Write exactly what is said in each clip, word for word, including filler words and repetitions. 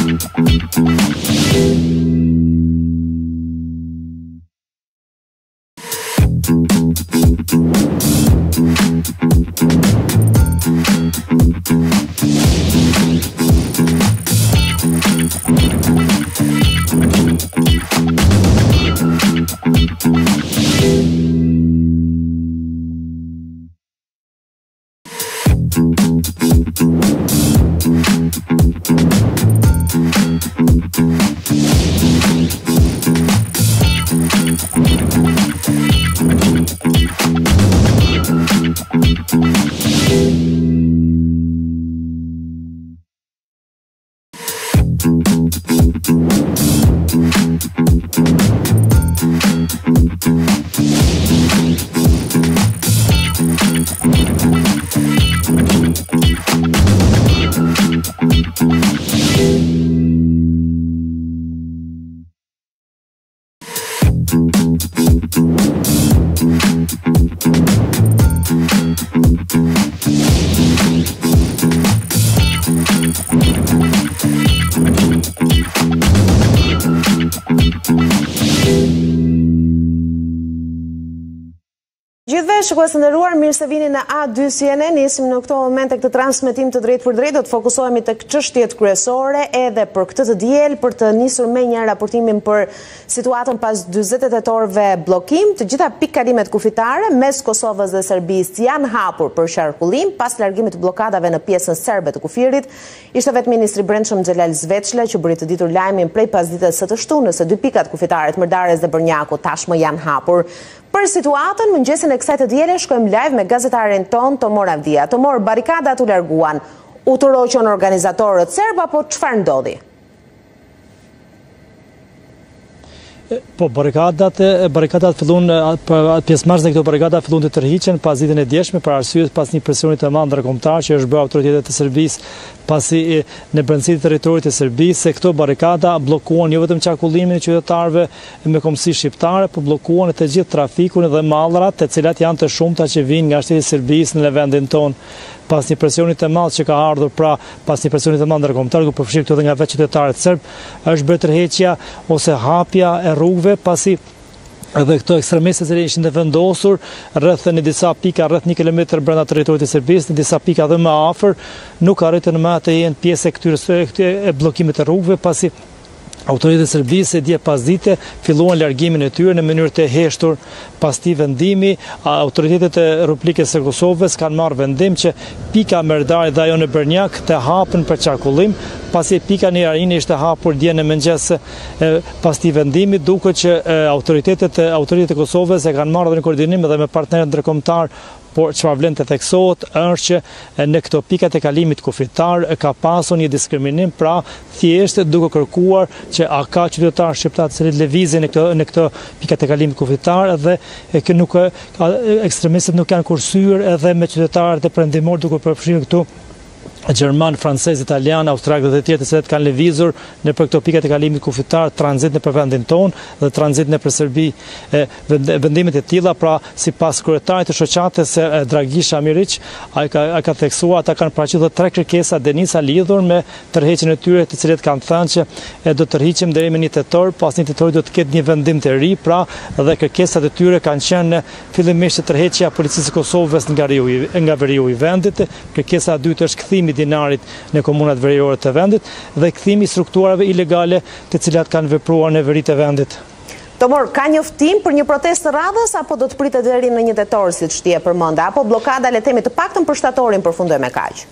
Gjithve, shikues të nderuar, mirë se vini në A dy C N N. Nisim në këto momente këtë transmetim të drejtë për drejtë, do të fokusohemi tek çështjet kryesore edhe për këtë të diel, për të nisur me një raportimin për situatën pas dyzet e tetë orëve bllokim. Të gjitha pikëkalimet kufitare mes Kosovës dhe Serbisë janë hapur për qarkullim pas largimit të bllokadave në pjesën serbe të kufirit. Ishte vetë ministri i Brendshëm Xhelal Zveçla që bëri të ditur lajmin prej pasdites së të shtunës se dy pikat kufitare të Mërdares dhe Bërnjaku tashmë janë hapur. Për situatën, mëngjesin e kësaj të diele shkojmë live me gazetarin ton Tomor Avdia. Tomor, barikadat u larguan, u tërhoqën organizatorët serb apo çfarë ndodhi? Po, barikadat, barikadat fillun, pjesëmarrësit e këto barikada fillun të tërhiqen pas ditën e djeshme për arsye pas një presionit të madh ndërkombëtar që është bërë autoritetet e Serbisë pasi në brendësi të territorit të Serbisë se këto barikada bllokuan jo vetëm qarkullimin e qytetarëve me kombësi shqiptare, por bllokuan të gjithë trafikun dhe mallrat, të cilat janë të shumta që vijnë nga shteti i Serbisë në vendin tonë. Pas një presionit të madh që ka ardhur, pra pas një presionit të madh ndërkombëtar, ku përfshirë këto edhe nga vetë qytetarët serb, është bërë tërheqja ose hapja e rrugëve pasi edhe këto ekstremistët që ishin të vendosur rreth në disa pika rreth një kilometër brenda territorit të Serbisë, në disa pika edhe më afër, nuk arritën më të jenë pjesë e këtyre e bllokimit të rrugëve pasi autoritetet e Serbisë dje pas dite filluan largimin e tyre në mënyrë të heshtur. Pas këtij vendimi, autoritetet e Republikës së Kosovës kanë marrë vendim që pika Merdari dhe ajo në Bërnjak të hapen për qarkullim, pasi pika në Arini ishte hapur dje në mëngjes pas këtij vendimi, duke që autoritetet autoritetet e Kosovës e kanë marrë në koordinim edhe me partnerët ndërkombëtar. Por çfarë vlen të theksohet është që në këto pikat e kalimit kufitar ka pasur një diskriminim, pra thjesht duke kërkuar që a ka qytetarë shqiptar të cilët lëvizin në këto në këto pikat e kalimit kufitar dhe që nuk ekstremistët nuk janë kursyer edhe me qytetarët e perëndimor duke përfshirë këtu Gjerman, francez, italian, austrak dhe të tjerë të cilët kanë lëvizur në për këto pikat e kalimit kufitar, tranzit në për vendin tonë dhe tranzit në për Serbi. Vendimet e tilla, pra sipas kryetarit të shoqatës Dragisha Miric, ai ka, ai ka theksuar ata kanë paraqitur tre kërkesa denisa lidhur me tërheqjen e tyre, të cilët kanë thënë që e do të tërhiqim deri më një tetor, pas një tetori do të ketë një vendim të ri, pra dhe kërkesat e tyre kanë qenë fillimisht tërheqja e policisë së Kosovës nga veriu nga veriu i vendit, kërkesa e dytë është kthimi dinarit në komunat veriore të vendit dhe kthimi i strukturave ilegale të cilat kanë vepruar në veri të vendit. Tomor, ka njoftim për një protestë radhës apo do të pritet deri në një tetor siç ti e përmend, apo bllokada le të themi të paktën për shtatorin përfundoi me kaq?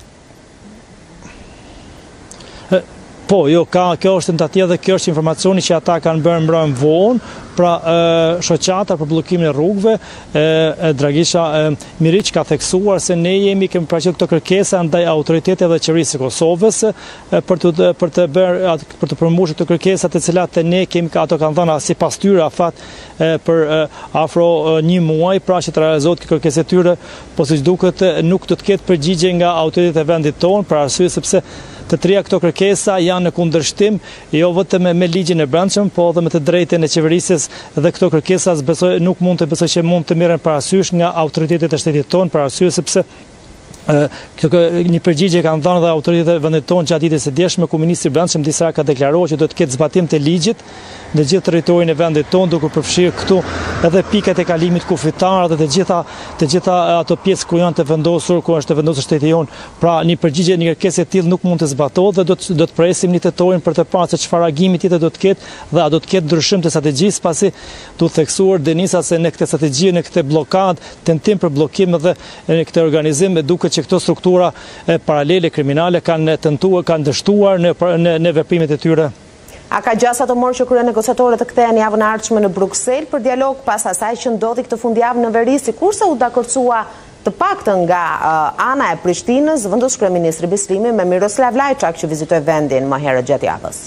Po, jo, ka, kjo është tentativë dhe kjo është informacioni që ata kanë bërë mbrëm vonë, pra shoqata për bllokimin e rrugëve, Dragisha Miric ka theksuar se ne jemi kemi paraqitur këto kërkesa ndaj autoriteteve dhe qeverisë së Kosovës për të për të bërë për të përmbushur këto kërkesa të cilat ne kemi ato kanë dhënë sipas tyre afat për afro një muaj, pra që të realizohet këto kërkesë tyre, po siç duket nuk do të ketë përgjigje nga autoritetet e vendit tonë për arsye sepse të treja këto kërkesa janë në kundërshtim jo vetëm me ligjin e brendshëm, po edhe me të drejtën e qeverisë dhe këto kërkesa besoj nuk mund të besoj që mund të merren parasysh nga autoritetet e shtetit tonë për arsye sepse Një përgjigje kanë dhënë dhe autoritetet vendit tonë gjatë ditës së djeshme, ku ministri i Brendshëm disa ka deklaruar që do të ketë zbatim të ligjit në gjithë territorin e vendit tonë, duke përfshirë këtu edhe pikat e kalimit kufitar dhe të gjitha të gjitha ato pjesë ku janë të vendosur, ku është të vendosur shteti jonë. Pra një përgjigje, një kërkesë e tillë nuk mund të zbatohet dhe do të do të presim një tetorin për të parë se çfarë agimi tjetër do të ketë dhe a do të ketë ndryshim të strategjisë, pasi duhet theksuar Denisa se në këtë strategji, në këtë blokadë, tentim për bllokim dhe në këtë organizim duket që këto struktura e, paralele kriminale kanë tentuar, kanë dështuar në, në, në veprimet e tyre. A ka gjasa të morë që krye negociatorët të kthehen javën e ardhshme në Bruksel për dialog pas asaj që ndodhi këtë fundjavë në veri, sikurse u dakordësua të paktën nga uh, ana e Prishtinës, vendos kryeministri Bislimi me Miroslav Lajçak që vizitoi vendin më herët gjatë javës.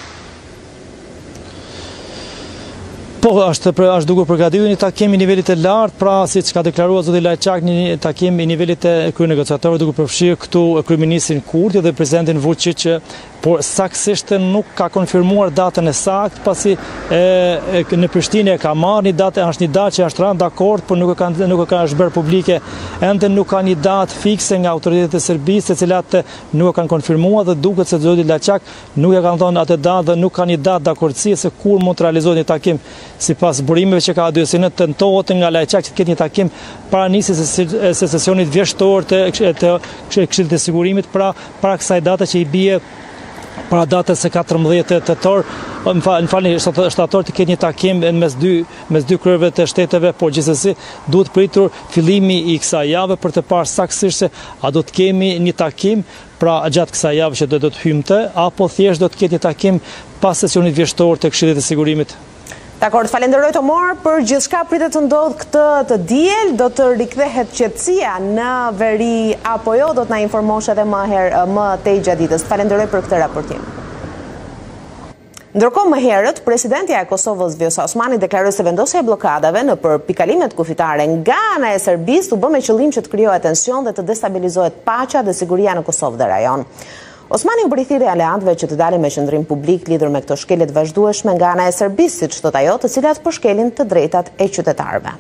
Po, është, është duke përgatitur një takim i nivelit të lartë, pra siç ka deklaruar zoti Lajçak, një takim i nivelit të kryenegociatorëve duke përfshirë këtu kryeministrin Kurti dhe presidentin Vučić, por saktësisht nuk ka konfirmuar datën e saktë, pasi e, e, në Prishtinë e ka marrë një datë, është një datë që është rënë dakord, por nuk e ka nuk e ka është bërë publike. Ende nuk ka një datë fikse nga autoritetet e Serbisë, të cilat nuk e kanë konfirmuar dhe duket se zoti Lajçak nuk e kanë thënë atë datë dhe nuk ka një datë dakordësie se kur mund të realizohet një takim. Sipas burimeve që ka A D S N, tentohet nga Lajçak që të ketë një takim para nisjes së sesionit vjeshtor të të Këshillit të Sigurimit, pra para kësaj date që i bie para datës së katërmbëdhjetë tetor, më falni, shtator të ketë një takim mes dy mes dy kryerëve të shteteve, por gjithsesi duhet pritur fillimi i kësaj jave për të parë saktësisht se a do të kemi një takim pra gjatë kësaj jave që do të hymte, apo thjesht do të ketë një takim pas sesionit vjeshtor të Këshillit të Sigurimit. Dakor, falenderoj Tomor për gjithçka pritet të ndodh këtë të diel, do të rikthehet qetësia në veri apo jo, do të na informosh edhe më herë më tej gjatë ditës. Falenderoj për këtë raportim. Ndërkohë më herët, presidentja e Kosovës Vjosa Osmani deklaroi se vendosja e blokadave në për pikalimet kufitare nga ana e Serbisë u bë me qëllim që të krijohet tension dhe të destabilizohet paqja dhe siguria në Kosovë dhe rajon. Osmani u brithiri aleantëve që të dalin me qëndrim publik lidhur me këto shkelje të vazhdueshme nga ana e Serbisë, siç thot ajo, të cilat po shkelin të drejtat e qytetarëve.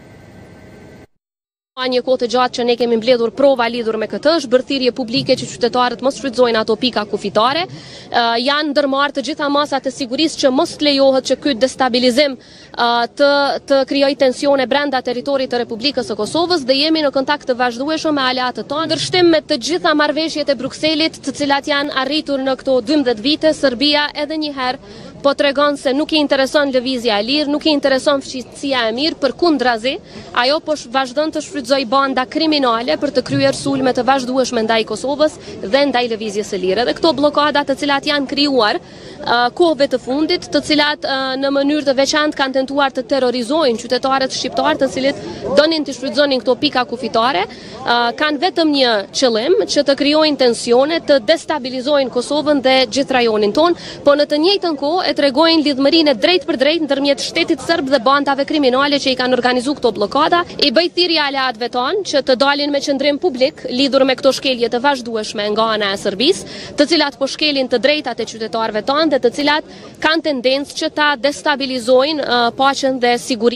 Një kohë të gjatë që ne kemi mbledhur prova lidhur me këtë, është bërthirje publike që qytetarët mos shfrytëzojnë ato pika kufitare. Uh, janë ndërmarrë të gjitha masat e sigurisë që mos lejohet që ky destabilizim uh, të të krijojë tensione brenda territorit të Republikës së Kosovës dhe jemi në kontakt të vazhdueshëm me aleatët tonë. Ndërshtim me të gjitha marrëveshjet e Brukselit, të cilat janë arritur në këto dymbëdhjetë vite, Serbia edhe një herë po tregon se nuk i intereson lëvizja e lirë, nuk i intereson fshitësia e mirë, përkundrazi, ajo po vazhdon të shfrytëzoj banda kriminale për të kryer sulme të vazhdueshme ndaj Kosovës dhe ndaj lëvizjes së lirë. Dhe këto blokada të cilat janë krijuar uh, kohëve të fundit, të cilat uh, në mënyrë të veçantë kanë tentuar të terrorizojnë qytetarët shqiptar, të cilët donin të shfrytëzonin këto pika kufitare, uh, kanë vetëm një qëllim, që të krijojnë tensione, të destabilizojnë Kosovën dhe gjithë rajonin ton, po në të njëjtën kohë e tregojnë lidhmërinë drejt për drejt ndërmjet shtetit serb dhe bandave kriminale që i kanë organizuar këto blokada. I bëj thirrje aleatëve tonë që të dalin me qëndrim publik lidhur me këto shkelje të vazhdueshme nga ana e Serbisë, të cilat po shkelin të drejtat e qytetarëve tonë dhe të cilat kanë tendencë që ta destabilizojnë uh, paqen dhe sigurinë.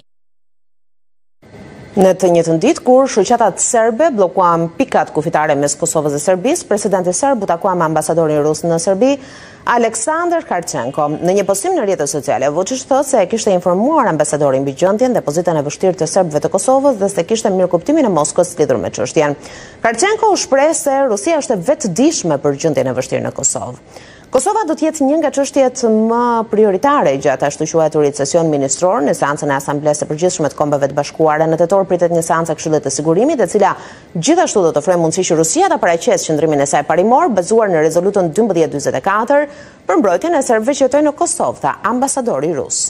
Në të njëjtën ditë, kur shoqatat serbe bllokuan pikat kufitare mes Kosovës dhe Serbisë, presidenti serb u takua me ambasadorin rus në Serbi, Aleksandar Karchenko. Në një postim në rrjetet sociale, Vučić thotë se kishte informuar ambasadorin mbi gjendjen dhe pozitën e vështirë të serbëve të Kosovës dhe se kishte mirëkuptimin e Moskës lidhur me çështjen. Karchenko u shpreh se Rusia është e vetëdijshme për gjendjen e vështirë në Kosovë. Kosova do të jetë një nga çështjet më prioritare gjatë ashtu quajturit sesion ministror në seancën e Asamblesë së Përgjithshme të Kombeve të Bashkuara. Në tetor pritet një seancë e Këshillit të Sigurimit, e cila gjithashtu do të ofrojë mundësi që Rusia ta paraqesë qëndrimin e saj parimor bazuar në rezolutën dymbëdhjetë njëzet e katër për mbrojtjen e serbëve që jetojnë në Kosovë, tha ambasadori rus.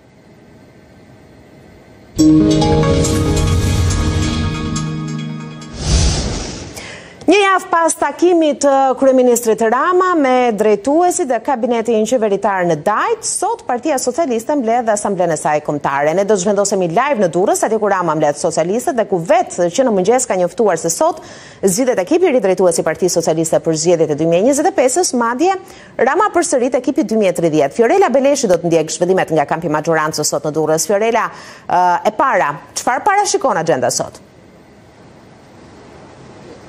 Një javë pas takimit të kryeministrit Rama me drejtuesit e kabinetin qeveritar në Dajt, sot Partia Socialiste mbledh asamblenë e saj kombëtare. Ne do të zhvendosemi live në Durrës, atje ku Rama mbledh socialistët dhe ku vetë që në mëngjes ka njoftuar se sot zgjidhet ekipi i ri drejtuesi i Partisë Socialiste për zgjedhjet e dy mijë e njëzet e pesës, madje Rama përsërit ekipi dy mijë e tridhjetë. Fiorella Beleshi do të ndjek zhvillimet nga kampi maxhorancës sot në Durrës. Fiorella, uh, e para, çfarë parashikon agjenda sot?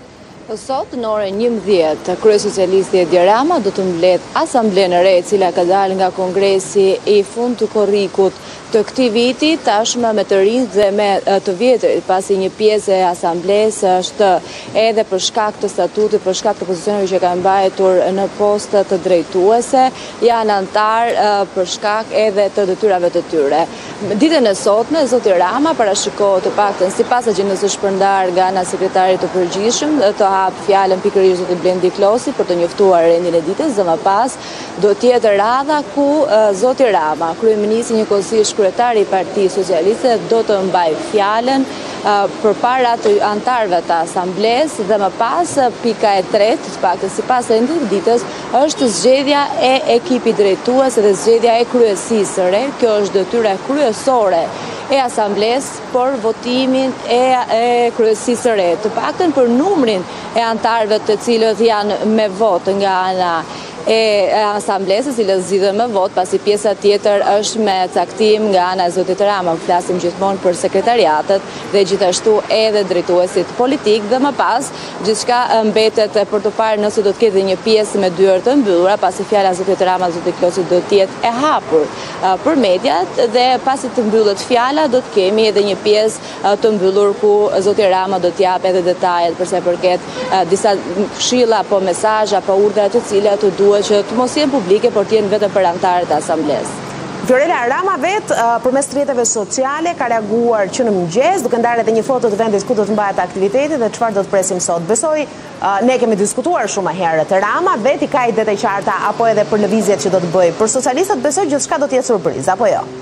Sot në orën njëmbëdhjetë, Kryesocialisti Edi Rama do të mbledh asamblenë e re e cila ka dalë nga kongresi i fund të korrikut të këtij viti, tashmë me të rinj dhe me të vjetër, pasi një pjesë e asamblesë është edhe për shkak të statutit, për shkak të pozicioneve që kanë mbajtur në poste të drejtuese, janë antar për shkak edhe të detyrave të tyre. Ditën e sotme, zoti Rama parashikohet të paktën sipas agjendës së shpërndar nga ana sekretarit të përgjithshëm të hap fjalën pikërisht zoti Blendi Klosi për të njoftuar rendin e ditës, dhe më pas do të jetë radha ku zoti Rama, kryeministri njëkohësisht kryetari i Partisë Socialiste, do të mbajë fjalën përpara të antarëve të asamblesë, dhe më pas pika e tretë, të paktën sipas rendit të ditës, është zgjedhja e ekipit drejtues dhe zgjedhja e kryesisë së re. Kjo është detyra kryesore e asamblesë për votimin e, e kryesisë së re, të paktën për numrin e antarëve të cilët janë me votë nga ana e asamblesës, cilët zgjidhen me vot, pasi pjesa tjetër është me caktim nga ana e zotit Rama. Flasim gjithmonë për sekretariatet dhe gjithashtu edhe drejtuesit politik, dhe më pas gjithçka mbetet për të parë nëse do të ketë një pjesë me dyert të mbyllura, pasi fjala e zotit Rama, zotit Klosit do të jetë e hapur për mediat, dhe pasi të mbyllet fjala do të kemi edhe një pjesë të mbyllur ku zoti Rama do të japë edhe detajet përsa i përket disa këshilla apo mesazhe apo urdhra të cilat të që të mos jenë publike, por të jenë vetëm për antarët e asamblesë. Fiorella, Rama vetë përmes rrjeteve sociale ka reaguar që në mëngjes, duke ndarë edhe një foto të vendit ku do të mbahet aktiviteti dhe çfarë do të presim sot. Besoj ne kemi diskutuar shumë herët. Rama vetë i ka idetë e qarta apo edhe për lëvizjet që do të bëjë. Për socialistët besoj gjithçka do të jetë surprizë, apo jo?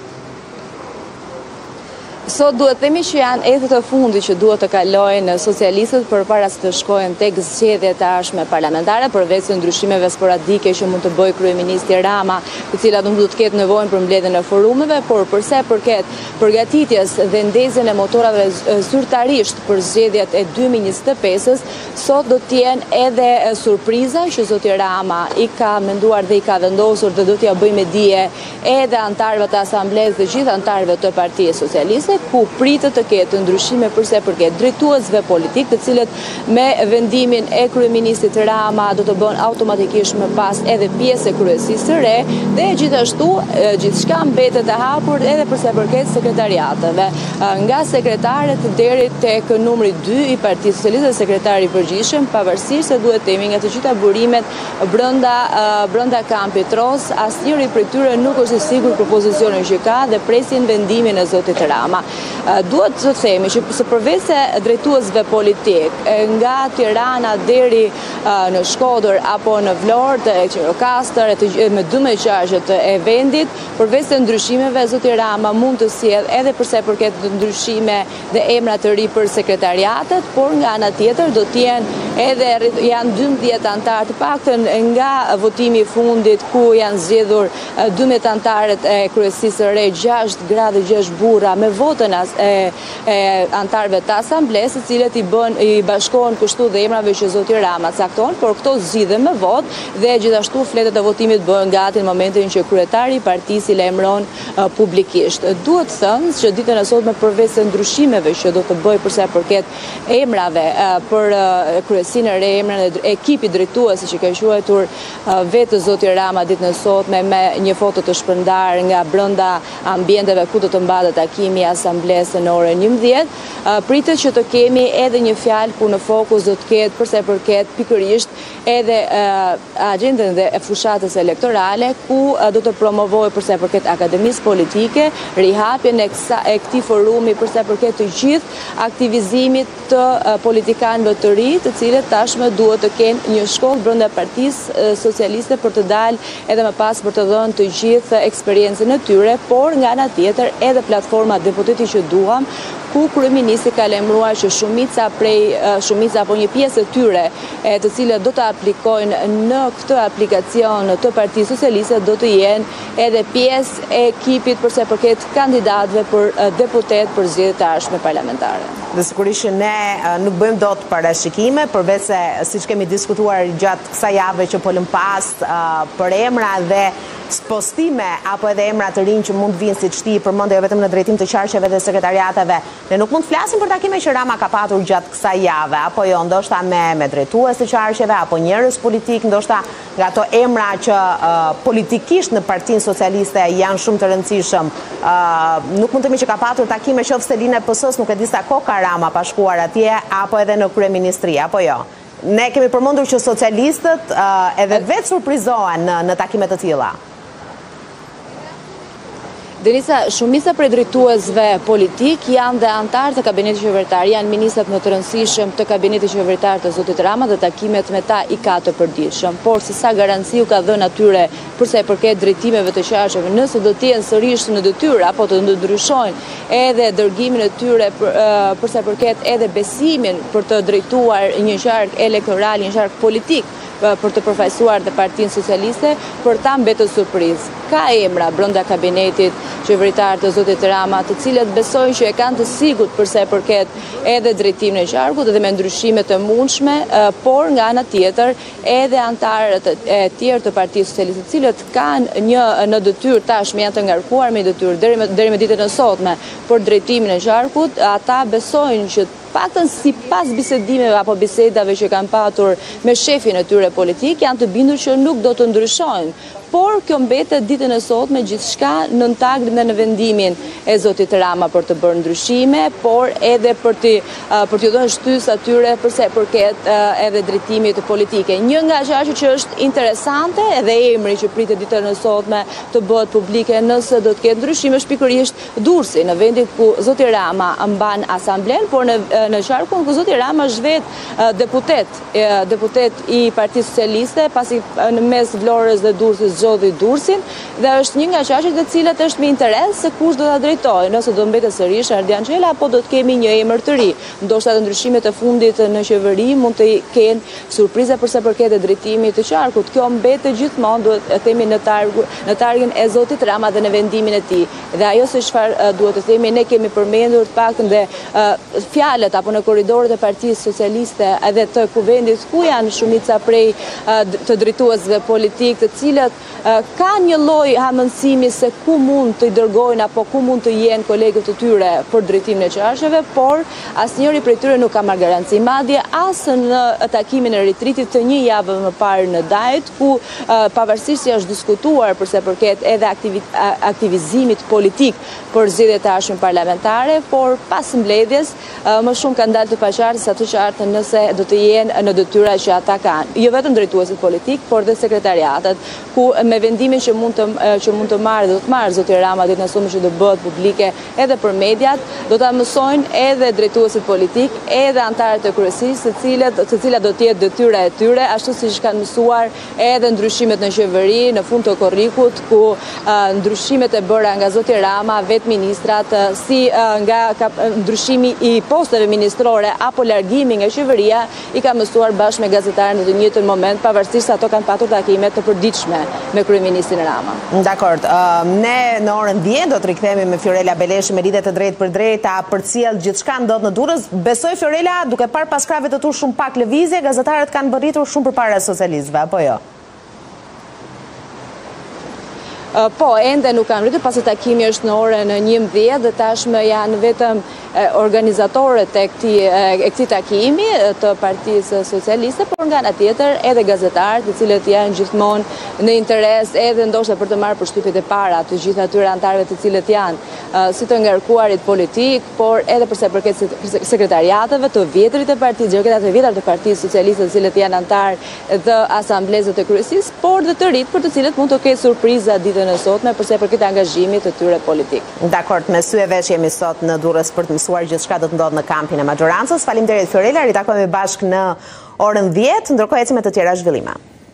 Sot duhet themi që janë edhët e fundit që duhet të kalojnë socialistët përpara se të shkojnë tek zgjedhjet e ardhshme parlamentare, përveç ndryshimeve sporadike që mund të bëjë kryeministri Rama, të cilat nuk do të ketë nevojën për mbledhjen e forumeve, por përsa i përket përgatitjes dhe ndezjen e motorave zyrtarisht për zgjedhjet e dy mijë e njëzet e pesës, sot do të jenë edhe surpriza që zoti Rama i ka menduar dhe i ka vendosur dhe do t'ja bëjë me dije edhe antarëve të asamblesë dhe gjithë antarëve të Partisë Socialiste, ku pritet të ketë ndryshime përse përket drejtuesve politik, të cilët me vendimin e kryeministrit Rama do të bën automatikisht më pas edhe pjesë e kryesisë së re, dhe gjithashtu gjithçka mbetet e hapur edhe përse përket sekretariateve, nga sekretarët deri tek numri dy i Partisë Socialiste, sekretari i përgjithshëm, pavarësisht se duhet themi nga të gjitha burimet brenda brenda kampit Ros, asnjëri prej tyre nuk është i sigurt për pozicionin që ka dhe presin vendimin e zotit Rama. Duhet të themi që së përveç se drejtuesve politik nga Tirana deri në Shkodër apo në Vlorë të Qirokastër me dymbëllë qargjet e vendit, përveç se ndryshimeve, zoti Rama mund të sjellë edhe përsa i përket ndryshime dhe emra të ri për sekretariatet, por nga ana tjetër do të jenë edhe janë dymbëdhjetë antarë, të paktën nga votimi i fundit ku janë zgjedhur dymbëdhjetë antarët e kryesisë së re, gjashtë gra dhe gjashtë burra me votën e, e antarëve të asamblesë, të cilët i bën i bashkohen kështu dhe emrave që zoti Rama cakton, por këto zgjidhen me vot dhe gjithashtu fletët e votimit bëhen gati në momentin që kryetari i partisë i lajmëron uh, publikisht. Duhet thënë që ditën e sotme përveç se ndryshimeve që do të bëjë përsa përket emrave uh, për uh, kryesinë e re, emrin e ekipit drejtues që ka quajtur uh, vetë zoti Rama ditën e sotme me një foto të shpërndar nga brenda ambienteve ku do të mbahet takimi i asamblesë në orën njëmbëdhjetë, pritet që të kemi edhe një fjalë ku në fokus do të ketë përsa përket pikërisht edhe agjendën dhe fushatës elektorale, ku do të promovojë përsa përket akademisë politike, rihapjen e këtij forumi përsa përket të gjithë aktivizimit të politikanëve të ri, të cilët tashmë duhet të kenë një shkollë brenda Partisë Socialiste për të dalë edhe më pas për të dhënë të gjithë eksperiencën e tyre, por nga ana tjetër edhe platforma deputeti që duam, ku kryeministri ka lajmëruar që shumica prej shumica apo një pjesë e tyre e të cilët do të aplikojnë në këtë aplikacion të Partisë Socialiste do të jenë edhe pjesë e ekipit përsa përket kandidatëve për deputet për zgjedhjet e ardhshme parlamentare. Dhe sigurisht që ne nuk bëjmë dot parashikime, përveç se siç kemi diskutuar gjatë kësaj jave që po lëm pas për emra dhe postime apo edhe emra të rinj që mund vinë siç ti përmendë jo vetëm në drejtim të qarqeve dhe sekretariateve. Ne nuk mund të flasim për takime që Rama ka patur gjatë kësaj jave, apo jo, ndoshta me me drejtues të qarqeve apo njerëz politik, ndoshta nga ato emra që uh, politikisht në Partinë Socialiste janë shumë të rëndësishëm. Uh, nuk mund të themi që ka patur takime qoftë se linë P S-s, nuk e di sa koka Rama pa shkuar atje apo edhe në kryeministri, apo jo. Ne kemi përmendur që socialistët uh, edhe vetë surprizohen në, në takime të tilla. Denisa, shumica prej drejtuesve politik janë dhe antarë të kabinetit qevetar, janë ministrat më të rëndësishëm të kabinetit qevetar të zotit Rama dhe takimet me ta i ka të përditshëm. Por se sa garanci u ka dhënë atyre përsa i përket drejtimeve të qarqeve, nëse do të jenë sërish në detyrë apo të ndryshojnë edhe dërgimin e tyre për, uh, përsa i përket edhe besimin për të drejtuar një qark elektoral, një qark politik, për të përfaqësuar dhe Partinë Socialiste, për ta mbetur surprizë. Ka emra brenda kabinetit qeveritar të zotit Rama, të cilët besojnë që e kanë të sigurt përsa e përket edhe drejtimin e qarkut dhe me ndryshime të mundshme, por nga ana tjetër edhe antarët e tjerë të Partisë Socialiste, të cilët kanë një në detyrë tashmë janë të ngarkuar me detyrë deri me deri me ditën e sotme për drejtimin e qarkut, ata besojnë që paktën si pas bisedimeve apo bisedave që kanë patur me shefin e tyre politik, janë të bindur që nuk do të ndryshojnë. Por kjo mbetet ditën e sotme gjithçka në tagrin dhe në vendimin e zotit Rama për të bërë ndryshime, por edhe për të uh, për t'ju dhënë shtysë atyre përse përket uh, edhe drejtimit politike. Një nga ajo që është interesante edhe emri që pritet ditën e sotme të bëhet publike nëse do të ketë ndryshime është pikërisht Durrësi, në vendin ku zoti Rama mban asamblen, por në në qarkun ku zoti Rama është vetë uh, deputet, uh, deputet i Partisë Socialiste, pasi uh, në mes Vlorës dhe Durrësit zgjodhi Durrësin dhe është një nga çështjet të cilat është me interes se kush do ta drejtojë, nëse do mbetet sërish Ardian Xhela apo do të kemi një emër të ri. Ndoshta të ndryshimet e fundit në qeveri mund të kenë surpriza përsa përket e drejtimit të qarkut. Kjo mbetet gjithmonë, duhet të themi në targ në targin e zotit Rama dhe në vendimin e tij. Dhe ajo se çfarë duhet të themi, ne kemi përmendur të paktën dhe uh, fjalët apo në korridorët e Partisë Socialiste edhe të kuvendit ku janë shumica prej uh, të drejtuesve politik, të cilët ka një lloj hamendësimi se ku mund të i dërgojnë apo ku mund të jenë kolegët të tyre për drejtimin e qarqeve, por asnjëri prej tyre nuk ka marrë garanci. Madje as në takimin e ritritit të një javë më parë në Dajt, ku pavarësisht se është diskutuar përse përket edhe aktivizimit politik për zgjedhjet e ardhshme parlamentare, por pas mbledhjes më shumë kanë dalë të paqartë sa të qartë nëse do të jenë në detyra që ata kanë. Jo vetëm drejtuesit politik, por dhe sekretariatet, ku me vendimin që mund të që mund të marrë dhe do të marrë zoti Rama ditën e sotme që do bëhet publike edhe për mediat, do ta mësojnë edhe drejtuesit politik, edhe antarët e kryesisë, të cilët të cilat do të jetë detyra e tyre, ashtu siç kanë mësuar edhe ndryshimet në qeveri në fund të korrikut, ku uh, ndryshimet e bëra nga zoti Rama, vetë ministrat, uh, si uh, nga ka, ndryshimi i posteve ministrore apo largimi nga qeveria, i ka mësuar bashkë me gazetarën në të njëjtën moment, pavarësisht se ato kanë patur takime të përditshme me kryeministrin Rama. Dakor, uh, ne në orën dhjetë do të rikthehemi me Fiorella Beleshi me lidhje të drejtë për drejtë, përcjell gjithçka ndodh në Durrës. Besoj Fiorella, duke parë pas krave të tu shumë pak lëvizje, gazetarët kanë bërritur shumë përpara socialistëve, apo jo? Uh, po, ende nuk kam rritur, pasi takimi është në orën njëmbëdhjetë dhe tashmë janë vetëm organizatorët e këtij e këtij takimi të Partisë Socialiste, por nga ana tjetër edhe gazetarët, të cilët janë gjithmonë në interes edhe ndoshta për të marrë përshtypjet e para të gjithë atyre antarëve të cilët janë uh, si të ngarkuarit politik, por edhe përsa përket sekretariateve të vjetrit të partisë, gjërat e vjetra të Partisë Socialiste, të cilët janë antarë të asamblezës të kryesisë, por dhe të rit për të cilët mund të ketë surpriza ditën e sotme përsa përket angazhimit të tyre politik. Dakor, me sy e vesh jemi sot në Durrës për të mësuar gjithçka do të ndodhë në kampin e majorancës. Faleminderit Fiorella, ritakojmë bashkë në orën dhjetë, ndërkohë ecim me të tjera zhvillime.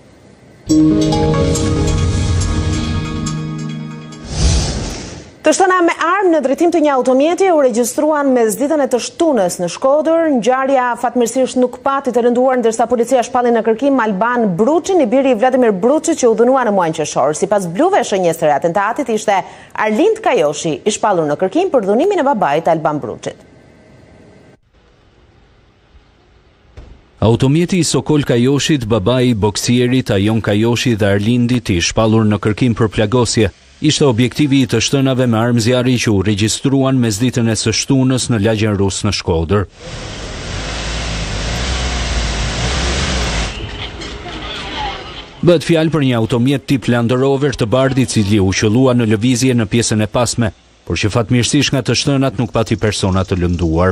Të shtëna me armë në drejtim të një automjeti u regjistruan mesditën e të shtunës në Shkodër. Ngjarja fatmirësisht nuk pati të rënduar ndërsa policia shpalli në kërkim Alban Bruçin, i biri i Vladimir Bruçit që u dhënua në muajin qershor. Sipas bluve shënjes së atentatit ishte Arlind Kajoshi, i shpallur në kërkim për dhunimin e babait Alban Bruçit. Automjeti i Sokol Kajoshit, babai i boksierit Ajon Kajoshi dhe Arlindit i shpallur në kërkim për plagosje, ishte objektivi i të shtënave me armë zjarri që u regjistruan mesditën e së shtunës në lagjen rus në Shkodër. Bëhet fjalë për një automjet tip Land Rover të bardhë i cili u qëllua në lëvizje në pjesën e pasme, por që fatmirësisht nga të shtënat nuk pati persona të lënduar.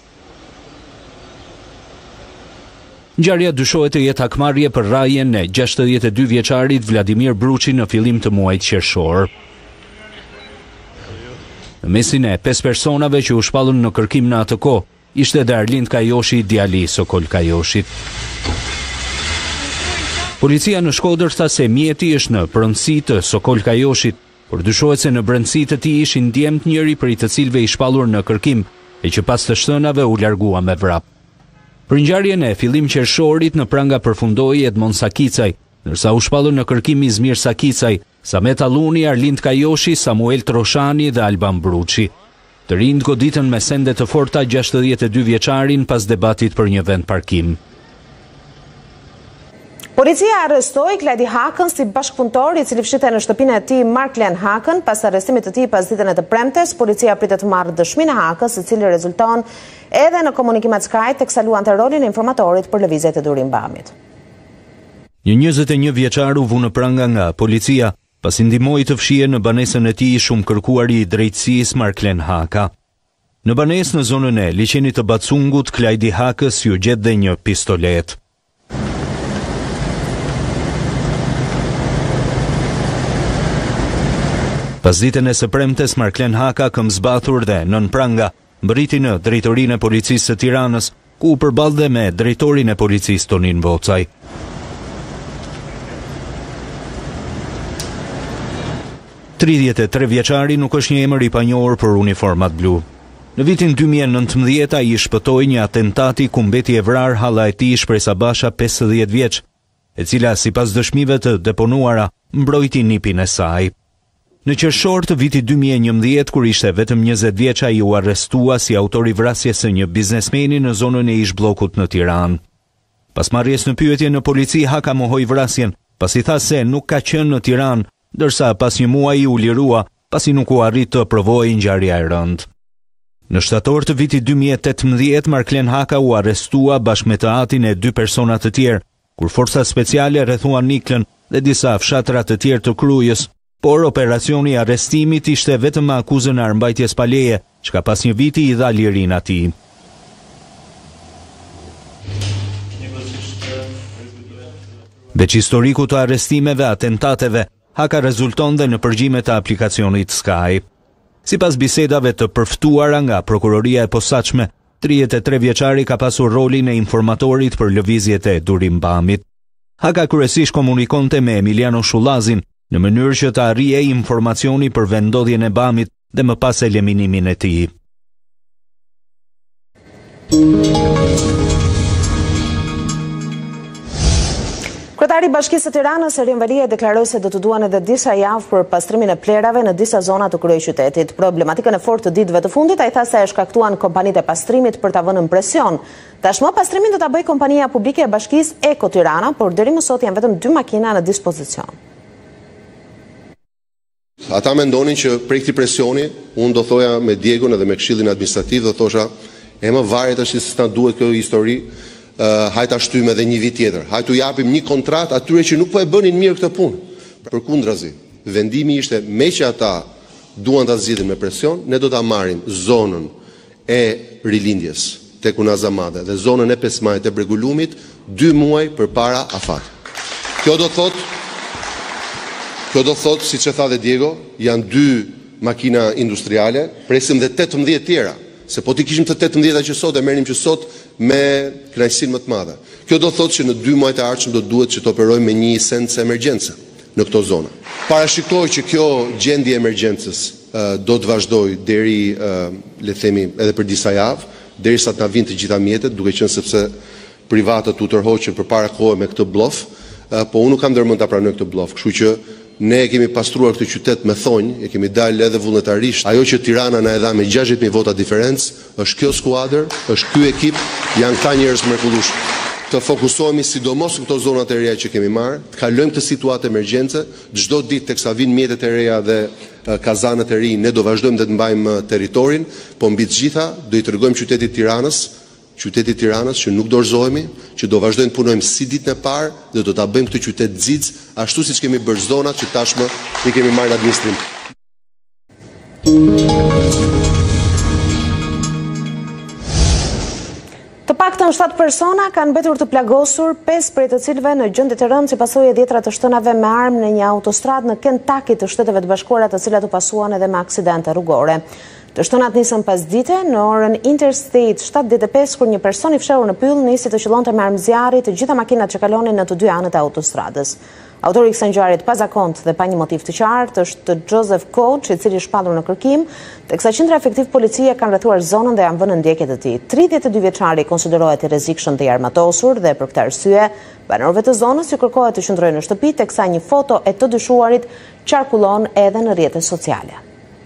Ngjarja dyshohet të jetë hakmarrje për rrajën e gjashtëdhjetë e dy vjeçarit Vladimir Bruçi në fillim të muajit qershor. Në mesin e pesë personave që u shpallën në kërkim në atë kohë, ishte edhe Arlind Kajoshi, djali i Sokol Kajoshit. Policia në Shkodër tha se mjeti është në brendësi të Sokol Kajoshit, por dyshohet se në brendësi të tij ishin djemt njëri prej të cilëve i shpallur në kërkim, e që pas të shtënave u largua me vrap. Për ngjarjen e fillim qershorit në pranga përfundoi Edmond Sakicaj, ndërsa u shpallën në kërkim Izmir Sakicaj, Samet Alluni, Arlind Kajoshi, Samuel Troshani dhe Alban Bruçi. Të rinjt goditën me sende të forta gjashtëdhjetë e dy vjeçarin pas debatit për një vend parkim. Policia arrestoi Klajdi Hakën si bashkëpunëtor i cili fshitej në shtëpinë e tij Marklen Hakën. Pas arrestimit të tij pas ditën e të premtes, policia pritet të marrë dëshminë e Hakës, i cili rezulton edhe në komunikimet Skype teksa luante rolin e informatorit për lëvizjet e Durim Bamit. Një njëzet e një vjeçar u vu në pranga nga policia, pasi ndihmoi të fshihen në banesën e tij shumë kërkuari i drejtësisë Marklen Haka. Në banesë në zonën e liçenit të Bacungut, Klajdi Hakës ju gjet dhe një pistolet. Pas ditën e së premtes, Marklen Haka, këmbëzbathur dhe nën pranga, mbriti në drejtorinë e policisë së Tiranës, ku u përballë me drejtorin e policisë Tonin Vocaj. tridhjetë e tre vjeçari nuk është një emër i panjohur për uniformat blu. Në vitin dy mijë e nëntëmbëdhjetë ai shpëtoi një atentati ku mbeti e vrarë halla e tij Shpresa Basha, pesëdhjetë vjeç, e cila sipas dëshmive të deponuara mbrojti nipin e saj. Në qershor të vitit dy mijë e njëmbëdhjetë, kur ishte vetëm njëzet vjeç, ai u arrestua si autor i vrasjes së një biznesmeni në zonën e ish bllokut në Tiranë. Pas marrjes në pyetje në polici, Haka mohoi vrasjen, pasi tha se nuk ka qenë në Tiranë, ndërsa pas një muaji u lirua, pasi nuk u arrit të provojë ngjarja e rëndë. Në shtator të vitit dy mijë e tetëmbëdhjetë, Marklen Haka u arrestua bashkë me të atin e dy persona të tjerë, kur forca speciale rrethuan Niklën dhe disa fshatra të tjerë të Krujës. Por operacioni i arrestimit ishte vetëm me akuzën e armbajtjes pa leje, çka pas një viti i dha lirinë atij. Veç historiku të arrestimeve, atentateve, Haka rezulton dhe në përgjime të aplikacionit Skype. Sipas bisedave të përftuara nga prokuroria e posaçme, tridhjetë e tre vjeçari ka pasur rolin e informatorit për lëvizjet e Durim Bamit. Haka kryesisht komunikonte me Emiliano Shullazin, në mënyrë që të arrije informacioni për vendodhjen e Bamit dhe më pas eliminimin e tij. Kryetari i Bashkisë së Tiranës, Erin Valia, deklaroi se do të duan edhe disa javë për pastrimin e plerave në disa zona të kryeqytetit. Problematikën e fortë të ditëve të fundit ai tha se e shkaktuan kompanitë e pastrimit për ta vënë në presion. Tashmë pastrimin do ta bëjë kompania publike e Bashkisë Eko Tirana, por deri më sot janë vetëm dy makina në dispozicion. Ata mendonin që prej këtij presioni, unë do thoja me Diegon edhe me këshillin administrativ, do thosha, e më varet është se s'na duhet kjo histori. Uh, hajta shtym edhe një vit tjetër. Hajtu japim një kontratë atyre që nuk po e bënin mirë këtë punë. Përkundrazi, vendimi ishte me që ata duan ta zgjidhin me presion, ne do ta marrim zonën e rilindjes tek Unaza Madhe dhe zonën e Pesmajit të Bregulumit dy muaj përpara afatit. Kjo do thot Kjo do thot, siç e tha dhe Diego, janë dy makina industriale, presim dhe tetëmbëdhjetë tjera. Se po ti kishim të tetëmbëdhjeta që sot e merrim që sot me kënaqësinë më të madhe. Kjo do thotë që në dy muajt e ardhshëm do duhet që të operojmë me një esencë emergjencë në këto zona. Parashikoj që kjo gjendje e emergjencës uh, do të vazhdojë deri uh, le të themi edhe për disa javë, derisa të na vinë të gjitha mjetet, duke qenë sepse privatët u tërhoqën përpara kohë me këtë bllok, uh, po unë nuk kam ndërmend ta pranoj këtë bllok, kështu që ne kemi pastruar këtë qytet me thonjë, e kemi dalë edhe vullnetarisht. Ajo që Tirana na e dha me gjashtëdhjetë mijë vota diferencë, është kjo skuadër, është ky ekip, janë këta njerëz mrekullueshëm. të fokusohemi sidomos në këto zonat e reja që kemi marrë, të kalojmë këtë situatë emergjence, çdo ditë teksa vinë mjetet e reja dhe kazanët e ri, ne do vazhdojmë të mbajmë territorin, po mbi të gjitha do i tregojmë qytetit Tiranës, qytetit Tiranës që nuk dorëzohemi, që do vazhdojmë të punojmë si ditën e parë dhe do ta bëjmë këtë qytet xix, ashtu siç kemi bërë zonat që tashmë i kemi marrë në administrim. Të paktën shtatë persona kanë mbetur të plagosur, pesë prej të cilëve në gjendje të rëndë si pasojë e dhjetra të shtënave me armë në një autostradë në Kentucky të Shteteve të Bashkuara, të cilat u pasuan edhe me aksidente rrugore. Të shtënat nisën pasdite në orën Interstate shtatëdhjetë e pesë kur një person i fshehur në pyll nisi të qëllonte me armë zjarri të gjitha makinat që kalonin në të dy anët e autostradës. Autori i kësaj ngjarje pa zakont dhe pa një motiv të qartë është Joseph Coach, i cili është shpallur në kërkim, teksa qendra efektiv policie kanë rrethuar zonën dhe janë vënë në ndjekje të tij. tridhjetë e dy vjeçari konsiderohet i rrezikshëm dhe i armatosur dhe për këtë arsye, banorëve të zonës ju kërkohet të qëndrojnë në shtëpi, teksa një foto e të dyshuarit qarkullon edhe në rrjetet sociale.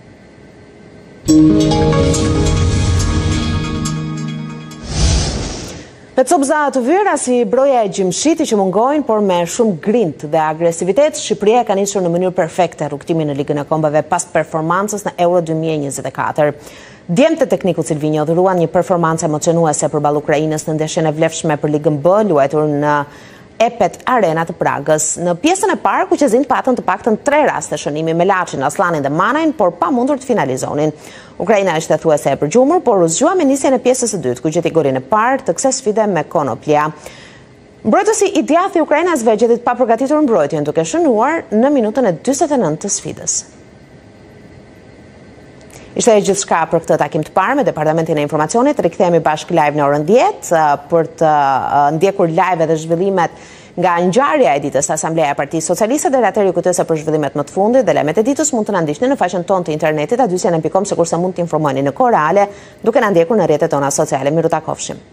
Me copëza të vyra si broja e Gjimshiti që mungojnë, por me shumë grint dhe agresivitet, Shqipëria ka nisur në mënyrë perfekte rrugtimin në Ligën e Kombeve pas performancës në Euro dy mijë e njëzet e katër. Djemtë të tekniku Silvinjo dhuruan një performancë emocionuese përballë Ukrainës në ndeshjen e vlefshme për Ligën B, luajtur në Epet Arena të Pragës. Në pjesën e parë, kuqezinjtë patën të paktën tre raste shënimi me Laçin, Aslanin dhe Manajn, por pa mundur të finalizonin. Ukraina është thuajse e përgjumur, por u zgjua me nisjen e pjesës së dytë, ku gjeti gorin e parë të kësaj sfide me Konoplia. Mbrojtësi i djathtë i Ukrainasve gjeti pa përgatitur mbrojtjen, duke shënuar në minutën e dyzet e nëntë të sfidës. Ishte e gjithçka për këtë takim të parë me Departamentin e Informacionit. Rikthehemi bashkë live në orën dhjetë për të ndjekur live edhe zhvillimet nga ngjarja e ditës. Asambleja e Partisë Socialiste dhe atëherë ju kujtoj se për zhvillimet më të fundit dhe lajmet e ditës mund të na ndiqni në faqen tonë të internetit a dy s n punkt com, sikurse mund të informoheni në kohë reale duke na ndjekur në rrjetet tona sociale. Miru takofshim.